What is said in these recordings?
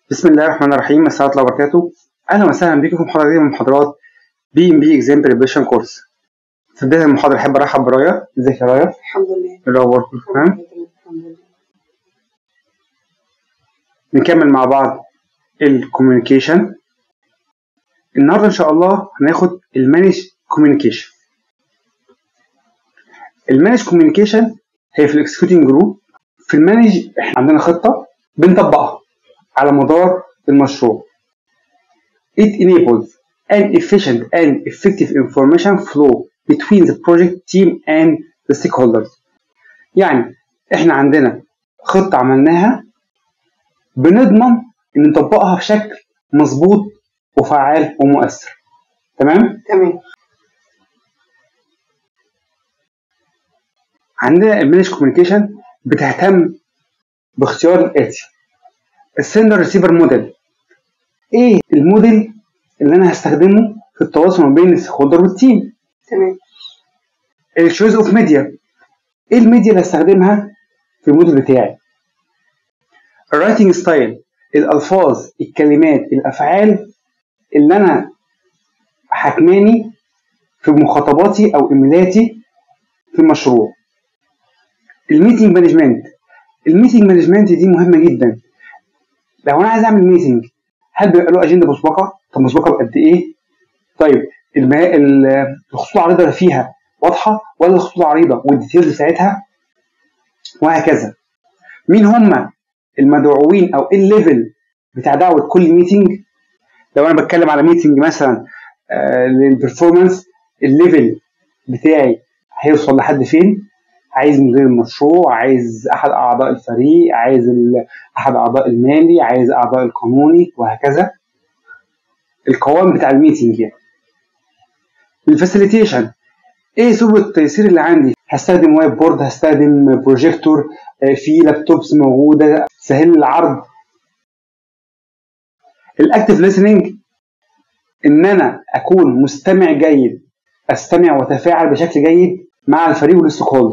بسم الله الرحمن الرحيم. السلام عليكم ورحمة الله وبركاته. أهلا وسهلا بكم في محاضرة جديدة من محاضرات PMP Exam Preparation Course. في بداية المحاضرة أحب أرحب برايا. إزيك يا رايا؟ الحمد لله. إيه الأخبار؟ كله تمام؟ الحمد لله. نكمل مع بعض الكوميونيكيشن. النهارده إن شاء الله هناخد المانج كوميونيكيشن. المانج كوميونيكيشن هي في الإكسكيوتنج جروب. في المانج إحنا عندنا خطة بنطبقها على مدار المشروع. It enables an efficient and effective information flow between the project team and the stakeholders. يعني احنا عندنا خطة عملناها بنضمن ان نطبقها بشكل مظبوط وفعال ومؤثر. تمام؟ تمام. عندنا المانج كوميونيكيشن بتهتم باختيار الآتي: السندر ريسيفر موديل. ايه الموديل اللي انا هستخدمه في التواصل ما بين الستيك هولدر والتيم؟ تمام. التشويز اوف ميديا. ايه الميديا اللي هستخدمها في الموديل بتاعي؟ الرايتنج ستايل، الالفاظ، الكلمات، الافعال اللي انا حكماني في مخاطباتي او ايميلاتي في المشروع. الميتنج مانجمنت. الميتنج مانجمنت دي مهمه جدا. لو انا عايز اعمل ميتنج، هل بيبقى له اجنده مسبقه؟ طب مسبقه بقد ايه؟ طيب الخطوط العريضه اللي فيها واضحه ولا الخطوط العريضه والديتيلز بتاعتها؟ وهكذا. مين هم المدعوين او ايه الليفل بتاع دعوه كل ميتنج؟ لو انا بتكلم على ميتنج مثلا للبرفورمانس، الليفل بتاعي هيوصل لحد فين؟ عايز مدير المشروع، عايز احد اعضاء الفريق، عايز احد اعضاء المالي، عايز اعضاء القانوني، وهكذا. القوام بتاع الميتنج يعني. الفاسيليتيشن، ايه سبل التيسير اللي عندي؟ هستخدم وايت بورد، هستخدم بروجيكتور، في لابتوبس موجوده تسهل العرض. الاكتيف ليسننج، ان انا اكون مستمع جيد، استمع واتفاعل بشكل جيد مع الفريق والستيك هولدر.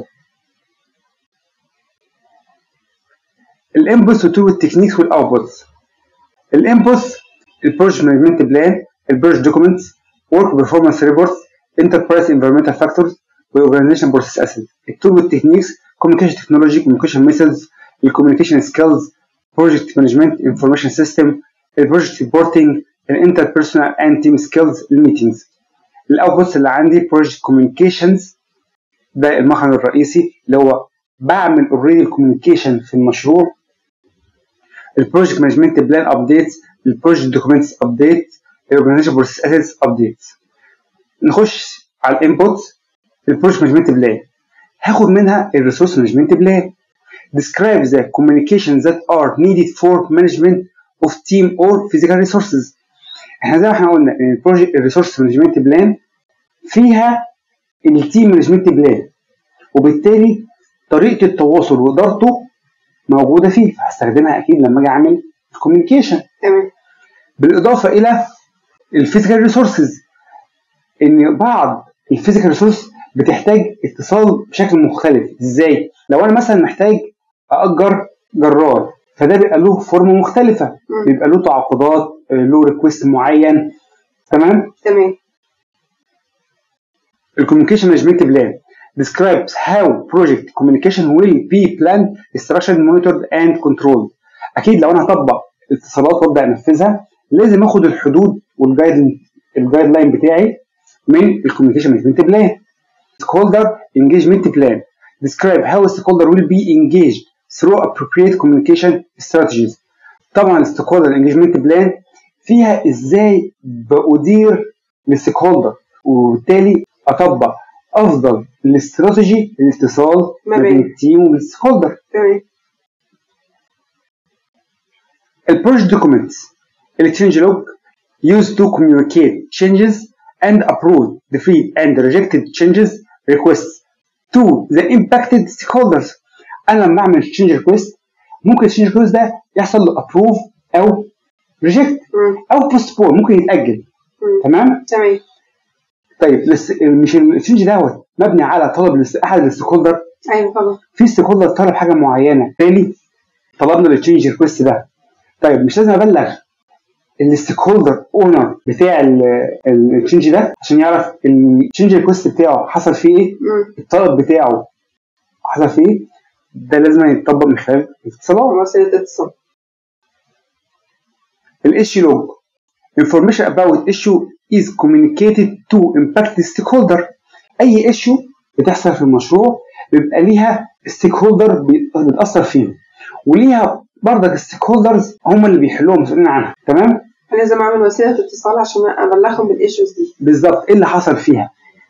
الانبوتس والتكنيكس والاوتبوتس. الانبوتس: البروجكت مانجمنت بلان، البروجكت دوكيومنتس، ورك بيرفورمانس ريبورت، انتربرايز انفيرمنتال فاكتورز، والاورجنايزيشن بروسيس اسيد. التول والتكنيكس: كوميونيكيشن تكنولوجي، كوميونيكيشن ميثودز، الكوميونيكيشن سكيلز، بروجكت مانجمنت انفورميشن سيستم، البروجكت ريبورتنج، الانتربيرسونال اند تيم سكيلز، الميتنجز. الاوتبوتس اللي عندي: بروجكت كوميونيكيشنز، ده المخرج الرئيسي اللي هو بعمل اوريدي الكوميونيكيشن في المشروع. البروجكت مانجمنت بلان ابديتس، البروجكت دوكيومنتس ابديت، الاورجنايزيشن بروسيس اسيدز ابديتس. نخش على الانبوتس. البروجكت مانجمنت بلان هاخد منها الريسورس مانجمنت بلان. describe the communications that are needed for management of team or physical resources. احنا زي ما احنا قلنا ان البروجكت الريسورس مانجمنت بلان فيها التيم مانجمنت بلان، وبالتالي طريقه التواصل وادارته موجوده فيه، فهستخدمها اكيد لما اجي اعمل الكوميونيكيشن. تمام. بالاضافه الى الفيزيكال ريسورسز، ان بعض الفيزيكال ريسورس بتحتاج اتصال بشكل مختلف. ازاي؟ لو انا مثلا محتاج اجر جرار، فده بيبقى له فورمه مختلفه، بيبقى له تعاقدات، له ريكوست معين. تمام؟ تمام. الكوميونيكيشن مانجمنت بلان describes how project communication will be planned, structured, monitored and controlled. اكيد لو انا هطبق اتصالات وابدا انفذها، لازم اخد الحدود والجايد لاين بتاعي من الكوميونيكيشن مانجمنت بلان. stakeholder engagement plan describe how a stakeholder will be engaged through appropriate communication strategies. طبعا stakeholder engagement plan فيها ازاي بأدير للستيك هولدر، وبالتالي اطبق افضل الاستراتيجي للاتصال ما بين التيم والستيك هولدر. البروجكت دوكيومنتس: التشينج لوج used to communicate changes and approve, defeat and rejected changes requests to the impacted stakeholders. انا لما اعمل change request، ممكن change request ده يحصل له approve او reject او postpone، ممكن يتاجل. تمام؟ تمام. طيب مش التشينج دوت مبني على طلب احد الستيك هولدر؟ ايوه طبعا. في ستيك هولدر طلب حاجه معينه، بالتالي طلبنا التشينج ريكوست ده، طيب مش لازم ابلغ الستيك هولدر اونر بتاع التشينج ده عشان يعرف التشينج ريكوست بتاعه حصل فيه ايه؟ الطلب بتاعه حصل فيه ايه؟ ده لازم يتطبق من خلال الاتصالات، وسيله اتصال. الissue log information about issue is communicated to impact stakeholder. اي issue بتحصل في المشروع بيبقى ليها ستيك هولدر بتاثر فيهم، وليها برضك الستيك هولدرز هم اللي بيحلوها مسؤولين عنها. تمام؟ فلازم اعمل وسيله اتصال عشان ابلغهم بالايشوز دي بالظبط، ايه اللي حصل فيها.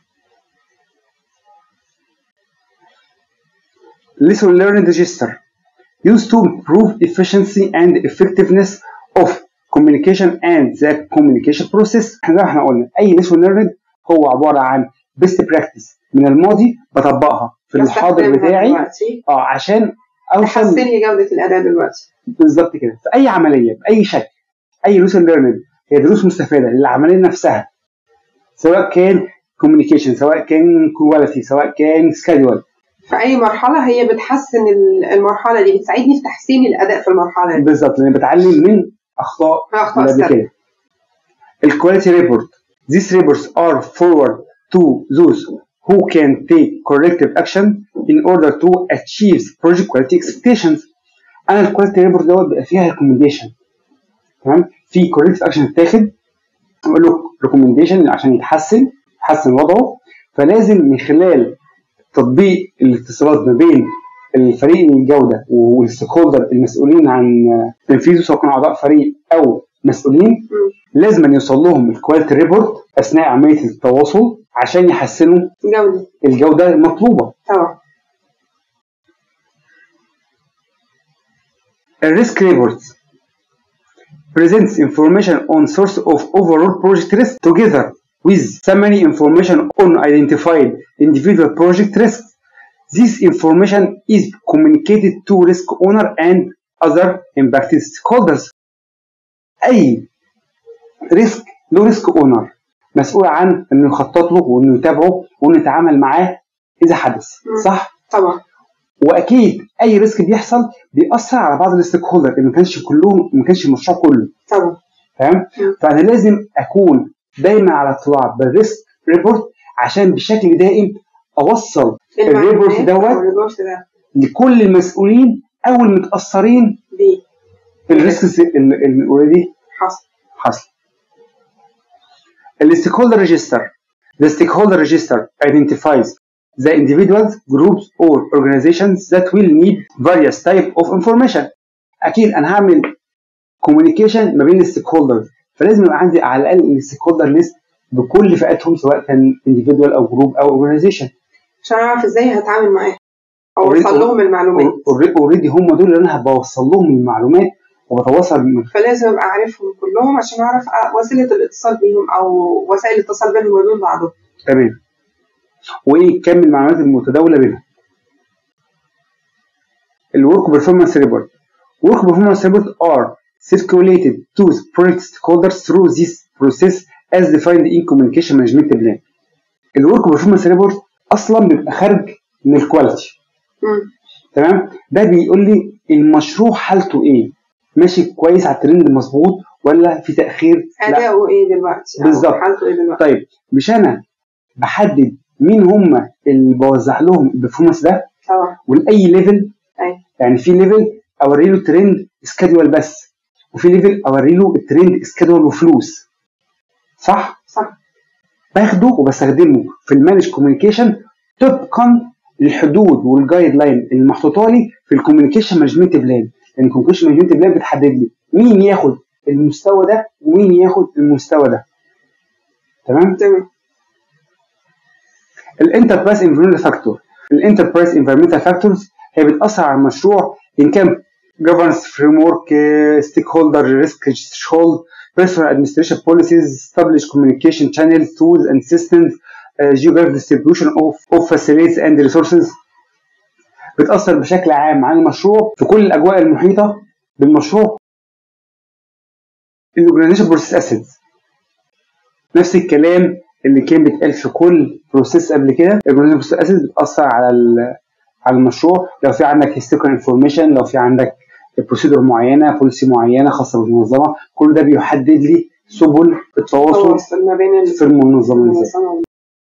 lesson learned register used to improve efficiency and effectiveness of communication and the communication process. زي ما احنا قلنا اي lesson learned هو عباره عن best practice من الماضي بطبقها في الحاضر بتاعي عشان اوصل تحسن لي جوده الاداء دلوقتي. بالظبط كده. في اي عمليه باي شكل، اي lesson learned هي دروس مستفاده للعمليه نفسها، سواء كان communication، سواء كان quality، سواء كان schedule. في اي مرحله هي بتحسن المرحله دي، بتساعدني في تحسين الاداء في المرحله دي بالظبط، لان بتعلم من اخطاء قبل كده. الكواليتي ريبورت these reports are forward to those who can take corrective action in order to achieve project quality expectations. انا الكواليتي ريبورت دوت بيبقى فيها ريكومنديشن، تمام؟ في كوركتيف اكشن اتاخد، اقول له ريكومنديشن عشان يحسن وضعه. فلازم من خلال تطبيق الاتصالات ما بين الفريق الجوده والستيك هولدر المسؤولين عن تنفيذه، سواء كانوا اعضاء فريق او مسؤولين، لازم أن يوصل لهم الكواليتي ريبورت اثناء عمليه التواصل عشان يحسنوا الجوده المطلوبه. طبعا. الريسك ريبورت presents information on source of overall project risk together with summary information on identified individual project risks. This information is communicated to risk owner and other impacted stakeholders. أي ريسك له ريسك اونر مسؤول عن انه يخطط له وانه يتابعه وانه يتعامل معاه اذا حدث. صح؟ طبعا. واكيد اي ريسك بيحصل بيأثر على بعض الستيك هولدر، ما كانش المشروع كله. طبعا. تمام؟ فانا لازم اكون دايما على اطلاع بالريسك ريبورت عشان بشكل دائم اوصل الريبورت دوت لكل المسؤولين او المتاثرين بالريسك اللي اوريدي حصل. الستيكهولدر ريجستر. The stakeholder register identifies the individuals, groups or organizations that will need various type of information. اكيد انا هعمل communication ما بين الستيكهولدرز، فلازم يبقى عندي على الاقل الستيكهولدر ليست بكل فئاتهم، سواء كان individual او جروب او organization، عشان اعرف ازاي هتعامل معاهم او اوصل لهم المعلومات. اوريدي هم دول اللي انا بوصل لهم المعلومات وبتواصل بيهم، فلازم ابقى عارفهم كلهم عشان اعرف وسيله الاتصال بيهم او وسائل الاتصال بينهم وبين بعضهم. تمام. وايه كم المعلومات المتداوله بينهم. الورك بيرفورمانس ريبورت. Work performance reports are circulated to project stakeholders through this process as defined in communication management plan. الورك بيرفورمانس ريبورت اصلا بيبقى خارج من الكواليتي. تمام؟ ده بيقول لي المشروع حالته ايه؟ ماشي كويس على الترند مظبوط ولا في تاخير؟ اداؤه ايه دلوقتي؟ بالظبط. حالته ايه دلوقتي؟ طيب مش انا بحدد مين هم اللي بوزع لهم البرفورمانس ده؟ طبعا. ولاي ليفل؟ ايوه. يعني في ليفل اوري له ترند سكادول بس، وفي ليفل اوري له الترند سكادول وفلوس. صح؟ صح. باخده وبستخدمه في المانج كوميونيكيشن طبقا للحدود والجايد لاين اللي محطوطه لي في الكوميونيكيشن مانجمنت بلان، لان الكوميونيكيشن مانجمنت بلان بتحدد لي مين ياخد المستوى ده ومين ياخد المستوى ده. تمام؟ الانتربرايز انفيرمنتال فاكتور. الانتربرايز انفيرمنتال فاكتورز هي بتاثر على المشروع ان كان governance framework, stakeholder risk threshold, personal administration policies, established communication channels, tools and systems, geographic distribution of facilities and resources. بتأثر بشكل عام على المشروع في كل الأجواء المحيطة بالمشروع. الorganization process assets نفس الكلام اللي كان بيتقال في كل بروسيس قبل كده. الorganization process assets بتأثر على المشروع. لو في عندك historical information، لو في عندك بروسيدور معينه، بوليسي معينه خاصه بالمنظمه. كل ده بيحدد لي سبل التواصل ما بين في المنظمه ازاي.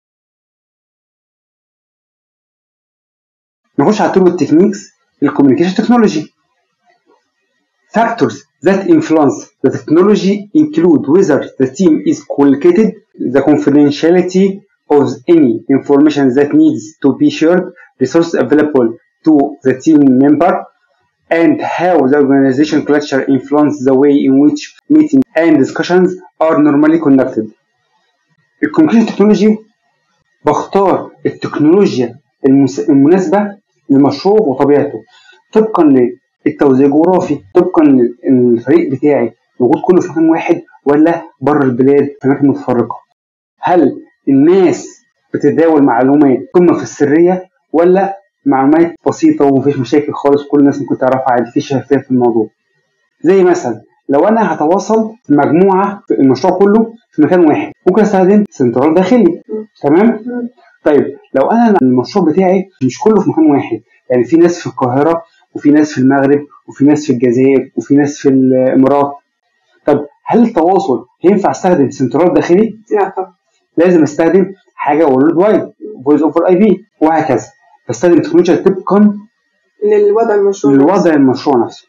نخش على التول والتكنيكس. الكوميونيكيشن تكنولوجي. Factors that influence the technology include whether the team is collocated, the confidentiality of any information that needs to be shared, resources available to the team member, and how the organization culture influences the way in which meetings and discussions are normally conducted. الكوميونيكيشن تكنولوجي بختار التكنولوجيا المناسبة للمشروع وطبيعته، طبقا للتوزيع الجغرافي، طبقا للفريق بتاعي موجود كله في مكان واحد ولا بره البلاد في أماكن متفرقة. هل الناس بتتداول معلومات قمة في السرية ولا معلومات بسيطة ومفيش مشاكل خالص كل الناس ممكن تعرفها عادي، في شفافية في الموضوع. زي مثلا لو أنا هتواصل مجموعة في المشروع كله في مكان واحد ممكن أستخدم سنترال داخلي، تمام؟ طيب لو أنا المشروع بتاعي مش كله في مكان واحد، يعني في ناس في القاهرة وفي ناس في المغرب وفي ناس في الجزائر وفي ناس في الإمارات، طب هل التواصل ينفع استخدم سنترال داخلي؟ لا طبعا. لازم استخدم حاجة وورلد وايد، فويس اوفر اي بي وهكذا. بستخدم تكنولوجيا طبقا للوضع المشروع نفسه.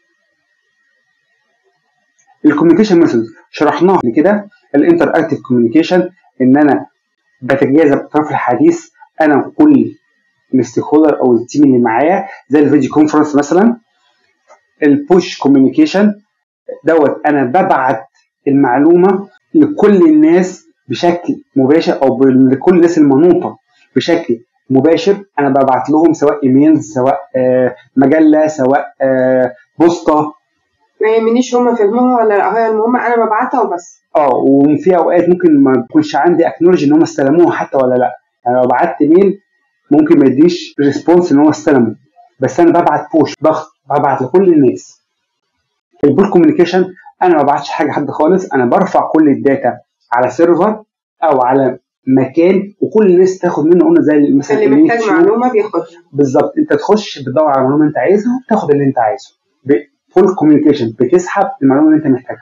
الكوميونيكيشن ميثود شرحناها قبل كده. الانتر اكتيف كوميونيكيشن ان انا بتجاذب اطراف الحديث انا وكل الستيك هولدر او التيم اللي معايا زي الفيديو كونفرنس مثلا. البوش كوميونيكيشن انا ببعت المعلومه لكل الناس بشكل مباشر او لكل الناس المنوطه بشكل مباشر. انا ببعت لهم سواء ايميل سواء مجله سواء بوسطه، ما يهمنيش هم فهموها ولا لا، هي المهم انا ببعتها وبس. وفي اوقات ممكن ما يكونش عندي اكنولوجي ان هم استلموها حتى ولا لا. يعني لو بعت ايميل ممكن ما يديش ريسبونس ان هو استلمه، بس انا ببعت بوش ضغط ببعت لكل الناس. البول كوميونيكيشن انا ما ببعتش حاجه حد خالص، انا برفع كل الداتا على سيرفر او على مكان وكل الناس تاخد منه. قلنا زي مثلا اللي محتاج معلومه بياخدها بالظبط. انت تخش بتدور على المعلومه انت عايزها وبتاخد اللي انت عايزه. فول كوميونيكيشن بتسحب المعلومه اللي انت محتاجها.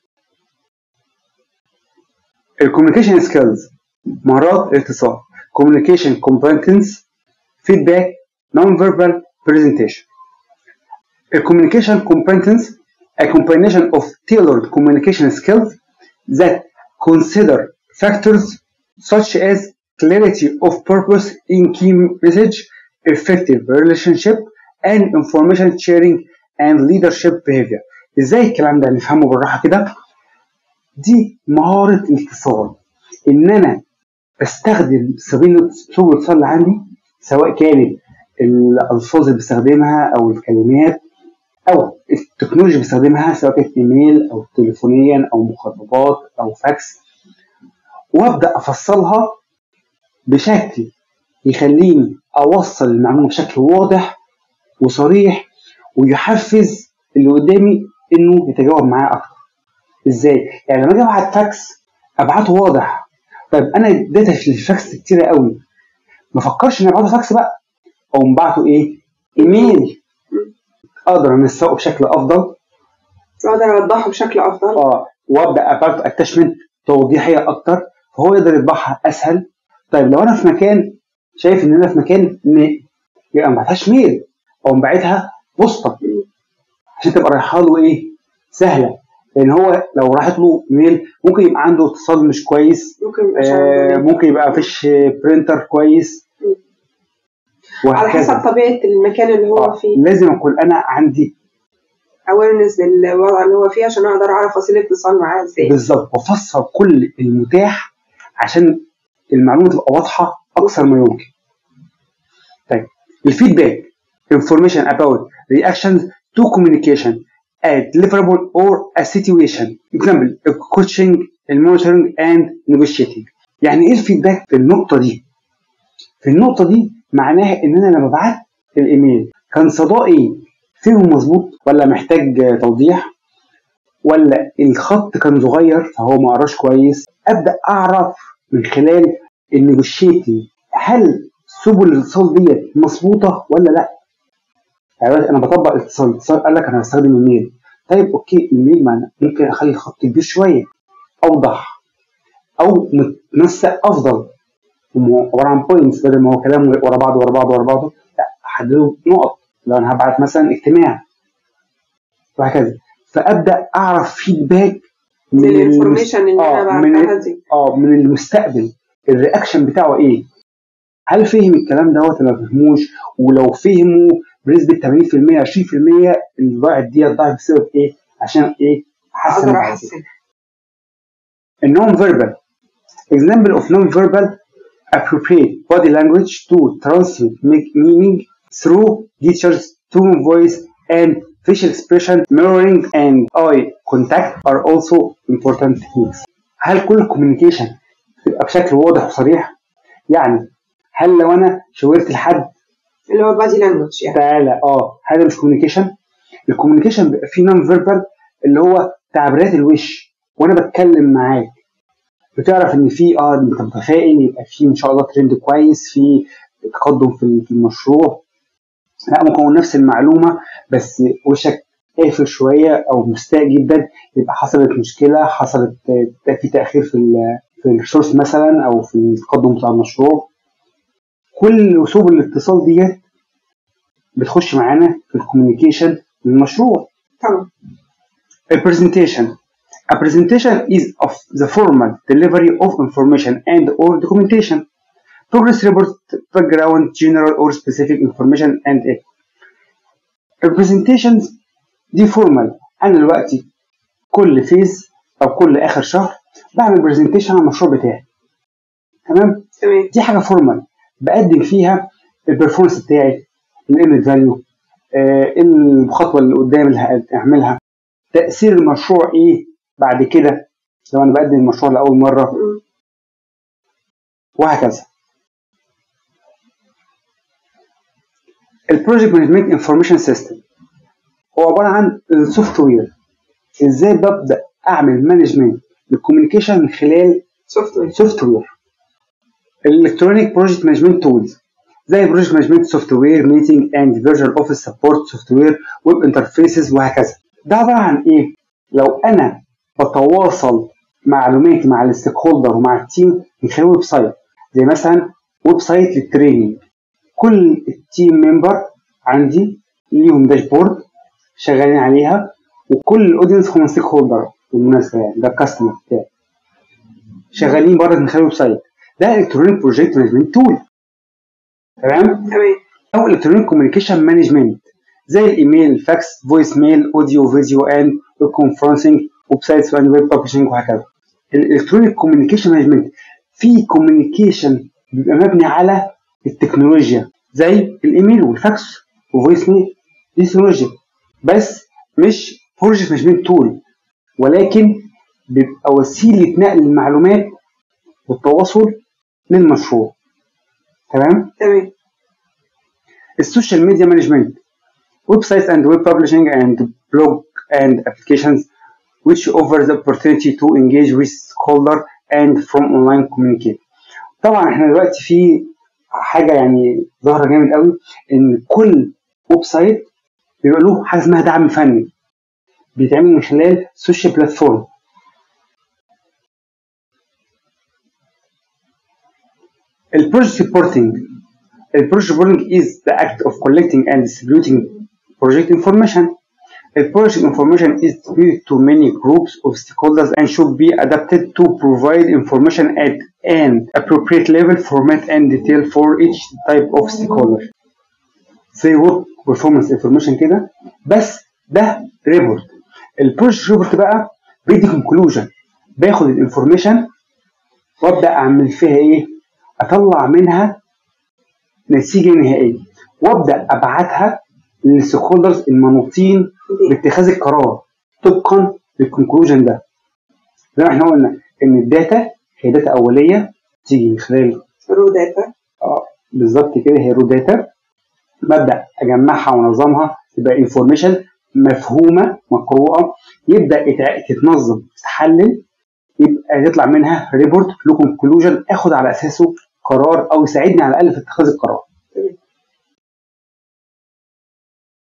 الكوميونيكيشن سكيلز مهارات الاتصال. communication competence, feedback, non-verbal presentation. Communication competence, a combination of tailored communication skills that consider factors such as clarity of purpose in key message, effective relationship, and information sharing and leadership behavior. ازاي الكلام ده نفهمه بالراحة كده؟ دي مهارة الاتصال، ان انا بستخدم سبل الاتصال اللي عندي سواء كانت الالفاظ اللي بستخدمها او الكلمات او التكنولوجيا اللي بستخدمها سواء كانت ايميل او تليفونيا او مخاطبات او فاكس، وابدا افصلها بشكل يخليني اوصل المعلومه بشكل واضح وصريح ويحفز اللي قدامي انه يتجاوب معايا اكتر. ازاي؟ يعني لما اجي ابعت فاكس ابعته واضح. طيب انا اديتها في الفاكس كتير قوي، ما فكرش اني ابعته فاكس بقى او مبعته ايه؟ ايميل. اقدر انسقه بشكل افضل، اقدر اوضحه بشكل افضل، وابدا ابعت اتاشمنت توضيحيه اكتر فهو يقدر يطبعها اسهل. طيب لو انا في مكان شايف ان انا في مكان يبقى ما بعتهاش ميل او مبعتها بوسطه عشان تبقى رايحه له ايه؟ سهله. لان هو لو راحت له ميل ممكن يبقى عنده اتصال مش كويس، ممكن يبقى مفيش برينتر كويس، على حسب طبيعه المكان اللي هو فيه. لازم اكون انا عندي awareness للوضع اللي هو فيه عشان اقدر اعرف وسيله اتصال معاه ازاي. بالظبط، وافصل كل المتاح عشان المعلومه تبقى واضحه اكثر ما يمكن. طيب الفيدباك information about reactions to communication a deliverable or a situation. example coaching, monitoring and negotiating. يعني ايه الفيدباك في النقطه دي؟ في النقطه دي معناها ان انا لما بعت الايميل كان صدائي فيهم مظبوط ولا محتاج توضيح، ولا الخط كان صغير فهو ما قراش كويس. ابدا اعرف من خلال النيجوشيتنج هل سبل الاتصال ديت مظبوطه ولا لا. يعني دلوقتي انا بطبق الاتصال قال لك انا بستخدم الميل. طيب اوكي الميل ممكن اخلي الخط كبير شويه، اوضح، او متنسق افضل، عباره عن بوينتس بدل ما هو كلام ورا بعض ورا بعض ورا بعضه، لا احدده نقط لو انا هبعت مثلا اجتماع وهكذا. فابدا اعرف فيدباك من الانفورميشن اللي انا بعتها دي من المستقبل، الرياكشن بتاعه ايه، هل فهم الكلام دوت ولا ما فهموش، ولو فهمه بنسبه 80% 20% اللي ضاعت دي ضاعت بسبب ايه، عشان ايه اقدر احسن. النون فيربال example of non-verbal appropriate body language to transmit meaning through gestures, tone of voice, and facial expression, mirroring and eye contact are also important techniques. هل كل communication تبقى بشكل واضح وصريح؟ يعني هل لو انا شاورت لحد اللي هو body language يعني تعالى هذا مش communication؟ الكوميونيكيشن بيبقى فيه non verbal اللي هو تعبيرات الوش وانا بتكلم معاك، بتعرف ان في انت متفائل، يبقى في ان شاء الله ترند كويس، في تقدم في المشروع. لا ممكن نفس المعلومه بس وشك قافل شويه او مستاء جدا، يبقى حصلت مشكله، حصلت في تاخير في الريسورس مثلا او في التقدم بتاع المشروع. كل اسلوب الاتصال ديت بتخش معانا في الكوميونيكيشن للمشروع. طبعا. البرزنتيشن A presentation is of the formal delivery of information and or documentation. Progress report, background, general or specific information and it. البرزنتيشنز دي فورمال، انا دلوقتي كل فيز او كل اخر شهر بعمل برزنتيشن عن المشروع بتاعي. تمام؟ دي حاجه فورمال بقدم فيها البرفورمانس بتاعي، الانت فاليو، الخطوه اللي قدام اللي هعملها، تاثير المشروع ايه بعد كده لو انا بقدم المشروع لاول مره، وهكذا. البروجكت مانجمنت انفورميشن سيستم هو عباره عن سوفت وير، ازاي ببدا اعمل مانجمنت للكوميونيكيشن من خلال سوفت وير. الالكترونيك بروجكت مانجمنت تولز زي بروجكت مانجمنت سوفت وير، ميتنج اند فيرجوال اوفيس سبورت سوفت وير، ويب انترفيسز وهكذا. ده عباره عن ايه؟ لو انا بتواصل معلوماتي مع الستيك هولدر ومع التيم من خلال ويب سايت، زي مثلا ويب سايت للتريننج، كل التيم ممبر عندي ليهم داشبورد شغالين عليها، وكل الاودينس هم ستيك هولدر بالمناسبه، يعني ده الكاستمر بتاعي شغالين بره من خلال ويب سايت. ده الكترونيك بروجكت مانجمنت تول. تمام؟ او الكترونيك كوميونيكيشن مانجمنت زي الايميل، الفاكس، فويس ميل، اوديو، فيديو اند كونفرنسنج، ويب سايتس واند ويب ببلشنج وهكذا. الالكترونيك كوميونيكيشن مانجمنت في كوميونيكيشن بيبقى مبني على التكنولوجيا زي الايميل والفاكس وفويس ميل، دي تكنولوجيا بس مش بروجكت مانجمنت تول، ولكن بيبقى وسيله نقل المعلومات والتواصل للمشروع. تمام؟ السوشيال ميديا مانجمنت ويب سايتس اند ويب ببلشنج اند بلوج and applications which offer the opportunity to engage with stakeholders and from online communicate. طبعا احنا دلوقتي في حاجه يعني ظاهره جامد قوي، ان كل ويب سايت بيبقى له حاجه اسمها دعم فني بيتعمل من خلال سوشيال بلاتفورم. البروجكت ريبورتنج is the act of collecting and distributing project information. The project information is distributed to many groups of stakeholders and should be adapted to provide information at an appropriate level, format, and detail for each type of stakeholder. زي work performance information كده، بس ده ريبورت. البروجكت ريبورت بقى بيدي conclusion، باخد الانفورميشن وابدا اعمل فيها ايه؟ اطلع منها نتيجه نهائيه وابدا ابعتها للستيك هولدرز المنوطين باتخاذ القرار طبقا للكونكلوجن ده. زي ما احنا قلنا ان الداتا هي داتا اوليه تيجي من خلال رو داتا. بالظبط كده، هي رو داتا، ببدا اجمعها وانظمها تبقى انفورميشن مفهومه مقروءه، يبدا تتنظم تتحلل، يبقى يطلع منها ريبورت له كونكلوجن اخد على اساسه قرار او يساعدني على الاقل في اتخاذ القرار.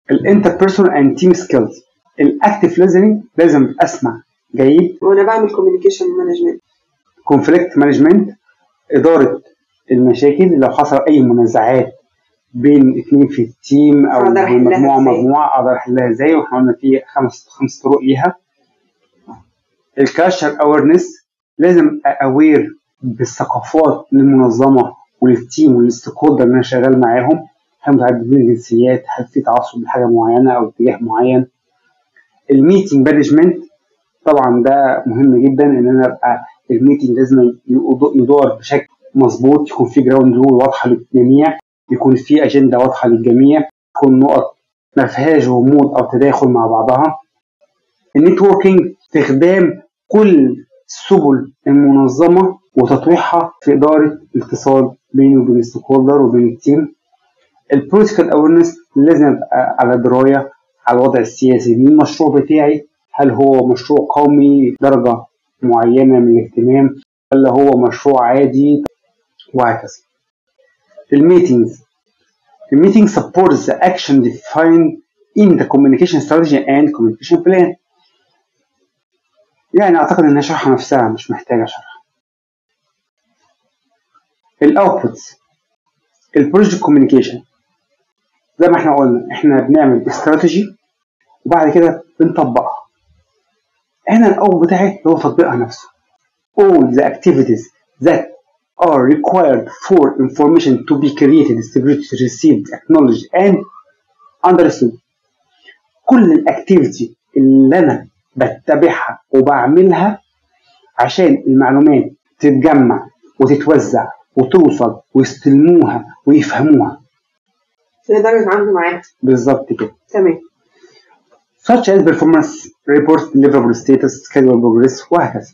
الانتربيرسونال اند تيم سكيلز. الاكتيف listening لازم اسمع جيد. وانا بعمل كوميونيكيشن مانجمنت. كونفليكت مانجمنت، اداره المشاكل لو حصل اي منازعات بين اتنين في التيم او مجموعه اقدر احلها ازاي، واحنا قلنا في خمس طرق ليها. الكالتشر اويرنس، لازم اوير بالثقافات للمنظمه وللتيم وللستيك هولدر اللي انا شغال معاهم، هل متعددين الجنسيات، هل في تعصب لحاجه معينه او اتجاه معين. الميتنج مانجمنت، طبعا ده مهم جدا ان انا ابقى الميتنج لازم يدور بشكل مظبوط، يكون في جراوند رول واضحه للجميع، يكون في اجنده واضحه للجميع، تكون نقط ما فيهاش غموض او تداخل مع بعضها. النتوركينج، استخدام كل سبل المنظمه وتطويعها في اداره الاتصال بيني وبين الستيك هولدر وبين التيم. البوليتيكال اويرنس، لازم ابقى على درايه على الوضع السياسي للمشروع بتاعي، هل هو مشروع قومي درجه معينه من الاهتمام ولا هو مشروع عادي، وهكذا. الميتينجز supports the action defined in the communication strategy and communication plan. يعني اعتقد انها شرحها نفسها مش محتاجه شرح. الاوتبوتس، البروجكت كوميونيكيشن زي ما احنا قلنا احنا بنعمل استراتيجي وبعد كده بنطبقها. هنا الاول بتاعي هو تطبيقها نفسه. all the activities that are required for information to be created, distributed, received, acknowledged and understood. كل الاكتيفيتي اللي انا بتبعها وبعملها عشان المعلومات تتجمع وتتوزع وتوصل ويستلموها ويفهموها يقدروا يتعاملوا معاها بالظبط كده. تمام. such as performance report, deliverable status, schedule progress وهكذا.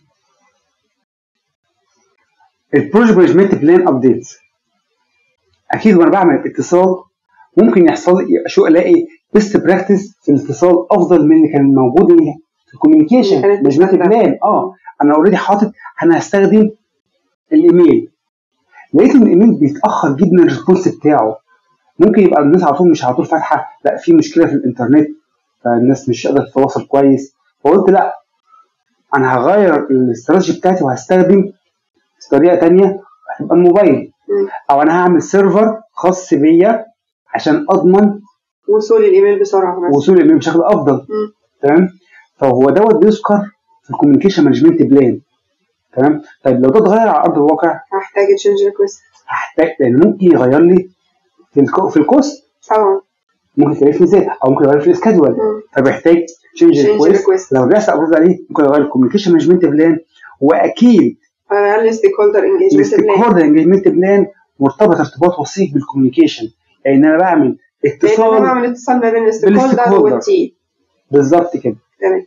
البروجكت مانجمنت بلان ابديتس، اكيد وانا بعمل اتصال ممكن يحصل لي شو الاقي بيست براكتس في الاتصال افضل من اللي كان موجود في الكوميونيكيشن مانجمنت بلان. انا اوريدي حاطط انا هستخدم الايميل، لقيت ان الايميل بيتاخر جدا الريسبونس بتاعه، ممكن يبقى الناس على طول مش على طول فاتحه، لا في مشكله في الانترنت فالناس مش قادره تتواصل كويس، فقلت لا انا هغير الاستراتيجي بتاعتي وهستخدم طريقه ثانيه هتبقى الموبايل، او انا هعمل سيرفر خاص بيا عشان اضمن وصول الايميل بسرعه، وصول الايميل بشكل افضل. تمام. فهو دوت بيذكر في الكوميونيكيشن مانجمنت بلان. تمام. طيب لو ده اتغير على ارض الواقع هحتاج تشينج ريكويست، لان ممكن يغير لي في الكوست طبعا ممكن يغير في زيت او ممكن يغير في السكادول، فبيحتاج تشينج ريكويست. لو بيحصل ابروف عليه ممكن يغير الكوميونيكيشن مانجمنت بلان، واكيد الستيك هولدر انجيجمنت بلان مرتبط ارتباط وثيق بالكوميونيكيشن، لان انا بعمل اتصال ما بين الستيك هولدر والتيم. بالظبط كده. تمام.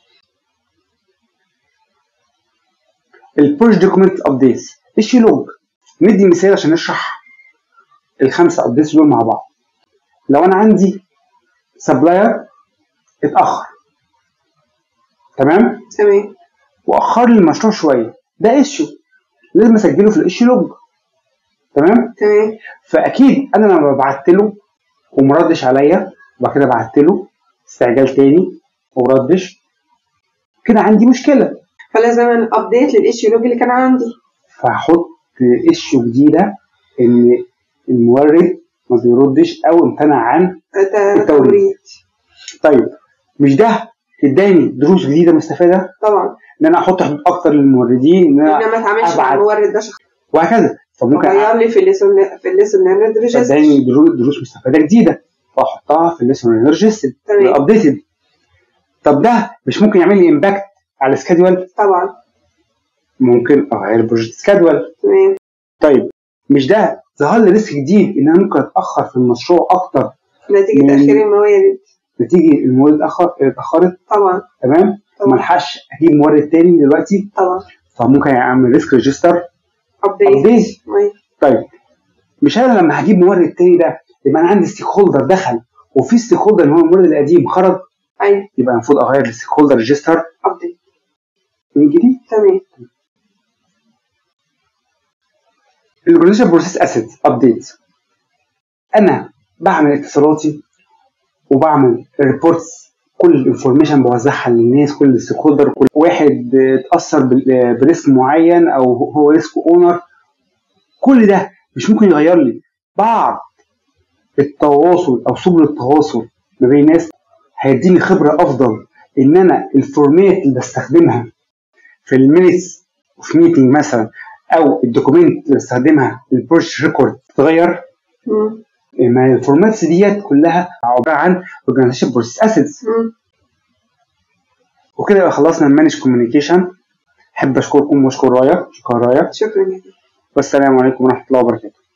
البوش دوكيمنت ابديتس، ايشيو لوج، ندي مثال عشان نشرح الخمسه ابديتس دول مع بعض. لو انا عندي سبلاير اتاخر، تمام واخر لي المشروع شويه، ده ايشيو لازم اسجله في الايشيو لوج. تمام. فاكيد انا لما بعت له ومردش عليا وبعد كده بعت له استعجال تاني ومردش، كده عندي مشكله، فلازم ابديت للايشيو لوج اللي كان عندي، فهحط ايشيو جديده ان المورد ما بيردش او امتنع عن التوريد. طيب مش ده اداني دروس جديده مستفاده؟ طبعا. ان انا احط حدود اكتر للموردين، ان انا ما اتعاملش مع المورد ده شخصيا وهكذا. فممكن اغير لي في الليسون ليرنر ريجستر، اداني دروس مستفاده جديده فاحطها في الليسون ليرنر ريجستر ابديتد. طب ده مش ممكن يعمل لي امباكت على السكادول؟ طبعا ممكن اغير البروجكت سكادول. تمام. طيب مش ده ظهر لي ريسك جديد ان انا ممكن اتاخر في المشروع اكتر نتيجه تاخير الموارد، نتيجه الموارد اتاخرت. طبعا. تمام. ما الحقش اجيب مورد تاني دلوقتي، طبعا، فممكن اعمل ريسك ريجستر ابديت. طيب مش انا لما هجيب مورد تاني ده يبقى انا عندي ستيك هولدر دخل وفي ستيك هولدر اللي هو المورد القديم خرج، ايوه، يبقى المفروض اغير الستيك هولدر ريجستر ابديت من جديد. تمام. الاورجانيزيشن بروسيس اسيت ابديت، انا بعمل اتصالاتي وبعمل ريبورتس، كل الانفورميشن بوزعها للناس، كل الستيك هولدر، كل واحد اتاثر بريسك معين او هو ريسك اونر، كل ده مش ممكن يغير لي بعض التواصل او سبل التواصل ما بين الناس. هيديني خبره افضل ان انا الفورمات اللي بستخدمها في المينتس اوف ميتنج مثلا، او الدوكيمنت اللي بستخدمها البروجكت ريكورد تغير. ما الفورماتس ديت كلها عباره عن اورجانيزيشن بروسيس اسيتس. وكده يبقى خلصنا المانج كوميونيكيشن. احب اشكركم واشكر رايا. شكرا. والسلام عليكم ورحمه الله وبركاته.